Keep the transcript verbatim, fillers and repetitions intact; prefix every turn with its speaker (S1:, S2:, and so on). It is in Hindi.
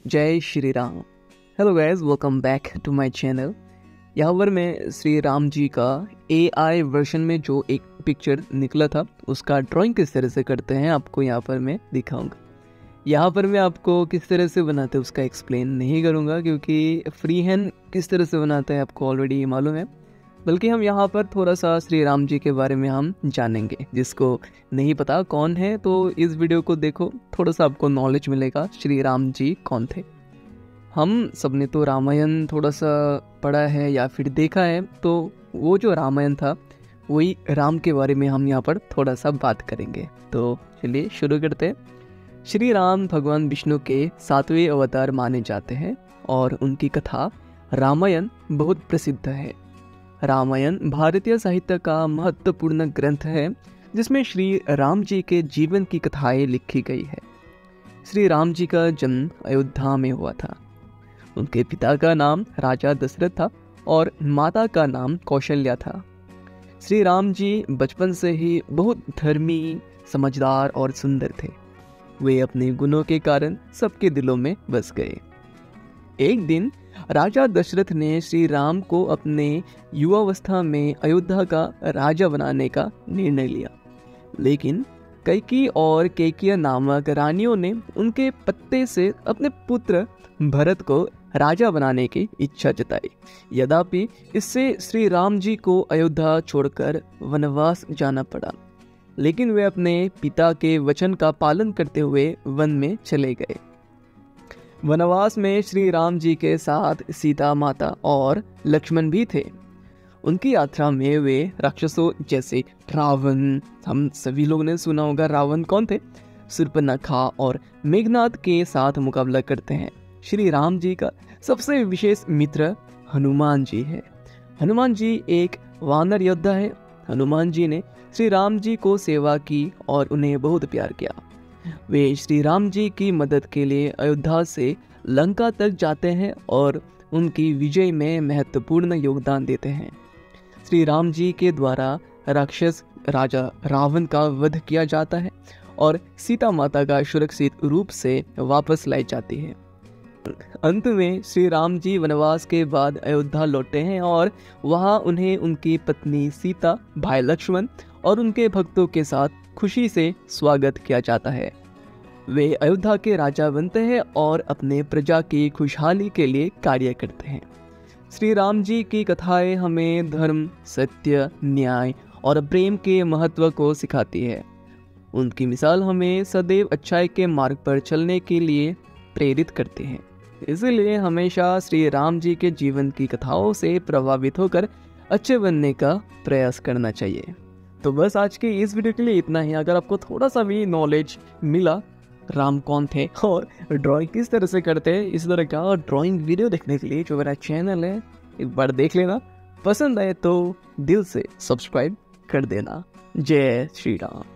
S1: जय Shri Ram. Hello guys, welcome back to my channel. यहाँ पर मैं श्री राम जी का एआई वर्जन में जो एक पिक्चर निकला था उसका ड्राइंग किस तरह से करते हैं आपको यहाँ पर मैं दिखाऊंगा। यहाँ पर मैं आपको किस तरह से बनाते हैं उसका एक्सप्लेन नहीं करूँगा, क्योंकि फ्री हैंड किस तरह से बनाते हैं आपको ऑलरेडी मालूम है। बल्कि हम यहाँ पर थोड़ा सा श्री राम जी के बारे में हम जानेंगे। जिसको नहीं पता कौन है तो इस वीडियो को देखो, थोड़ा सा आपको नॉलेज मिलेगा श्री राम जी कौन थे। हम सबने तो रामायण थोड़ा सा पढ़ा है या फिर देखा है, तो वो जो रामायण था वही राम के बारे में हम यहाँ पर थोड़ा सा बात करेंगे। तो चलिए शुरू करते हैं। श्री राम भगवान विष्णु के सातवें अवतार माने जाते हैं और उनकी कथा रामायण बहुत प्रसिद्ध है। रामायण भारतीय साहित्य का महत्वपूर्ण ग्रंथ है जिसमें श्री राम जी के जीवन की कथाएं लिखी गई है। श्री राम जी का जन्म अयोध्या में हुआ था। उनके पिता का नाम राजा दशरथ था और माता का नाम कौशल्या था। श्री राम जी बचपन से ही बहुत धर्मी, समझदार और सुंदर थे। वे अपने गुणों के कारण सबके दिलों में बस गए। एक दिन राजा दशरथ ने श्री राम को अपने युवावस्था में अयोध्या का राजा बनाने का निर्णय लिया, लेकिन कैकेयी और केकया नामक रानियों ने उनके पत्ते से अपने पुत्र भरत को राजा बनाने की इच्छा जताई। यद्यपि इससे श्री राम जी को अयोध्या छोड़कर वनवास जाना पड़ा, लेकिन वे अपने पिता के वचन का पालन करते हुए वन में चले गए। वनवास में श्री राम जी के साथ सीता माता और लक्ष्मण भी थे। उनकी यात्रा में वे राक्षसों जैसे रावण, हम सभी लोगों ने सुना होगा रावण कौन थे, शूर्पणखा और मेघनाद के साथ मुकाबला करते हैं। श्री राम जी का सबसे विशेष मित्र हनुमान जी है। हनुमान जी एक वानर योद्धा है। हनुमान जी ने श्री राम जी को सेवा की और उन्हें बहुत प्यार किया। वे श्री राम जी की मदद के लिए अयोध्या से लंका तक जाते हैं और उनकी विजय में महत्वपूर्ण योगदान देते हैं। श्री राम जी के द्वारा राक्षस राजा रावण का वध किया जाता है और सीता माता का सुरक्षित रूप से वापस लाई जाती है। अंत में श्री राम जी वनवास के बाद अयोध्या लौटे हैं और वहां उन्हें उनकी पत्नी सीता, भाई लक्ष्मण और उनके भक्तों के साथ खुशी से स्वागत किया जाता है। वे अयोध्या के राजा बनते हैं और अपने प्रजा की खुशहाली के लिए कार्य करते हैं। श्री राम जी की कथाएं हमें धर्म, सत्य, न्याय और प्रेम के महत्व को सिखाती है। उनकी मिसाल हमें सदैव अच्छाई के मार्ग पर चलने के लिए प्रेरित करती है। इसलिए हमेशा श्री राम जी के जीवन की कथाओं से प्रभावित होकर अच्छे बनने का प्रयास करना चाहिए। तो बस आज के इस वीडियो के लिए इतना ही। अगर आपको थोड़ा सा भी नॉलेज मिला राम कौन थे और ड्राइंग किस तरह से करते हैं, इस तरह का ड्राइंग वीडियो देखने के लिए जो मेरा चैनल है एक बार देख लेना। पसंद आए तो दिल से सब्सक्राइब कर देना। जय श्री राम।